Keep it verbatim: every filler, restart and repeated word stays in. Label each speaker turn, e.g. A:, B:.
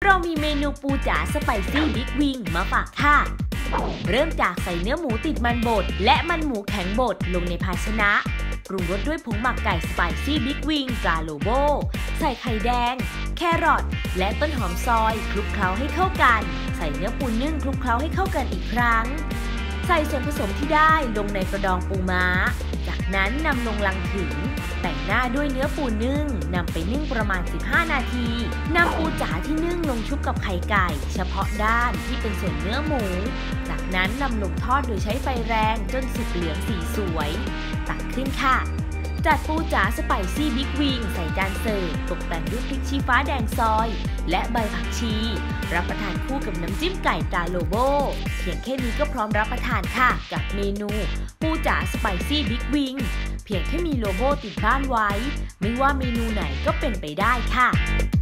A: เรามีเมนูปูจ๋าสไปซี่บิ๊กวิงมาฝากค่ะเริ่มจากใส่เนื้อหมูติดมันบดและมันหมูแข็งบดลงในภาชนะปรุงรสด้วยผงหมักไก่สไปซี่บิ๊กวิงปลาโลโบใส่ไข่แดงแครอทและต้นหอมซอยคลุกเคล้าให้เข้ากันใส่เนื้อปูนึ่งคลุกเคล้าให้เข้ากันอีกครั้งใส่ส่วนผสมที่ได้ลงในกระดองปูม้าจากนั้นนำลงลังถึงแต่งหน้าด้วยเนื้อปูนึ่งนำไปนึ่งประมาณสิบห้านาทีนำปูจ๋าที่นึ่งลงชุบกับไข่ไก่เฉพาะด้านที่เป็นส่วนเนื้อหมูจากนั้นนำลงทอดโดยใช้ไฟแรงจนสุกเหลืองสีสวยตักขึ้นค่ะจัดปูจ๋าสไปซี่บิ๊กวิงใส่จานเสิร์ฟตกแต่งด้วยพริกชี้ฟ้าแดงซอยและใบผักชีรับประทานคู่กับน้ำจิ้มไก่ตาโลโบเพียงแค่นี้ก็พร้อมรับประทานค่ะกับเมนูปูจ๋าสไปซี่บิ๊กวิงเพียงแค่มีโลโบติดบ้านไว้ไม่ว่าเมนูไหนก็เป็นไปได้ค่ะ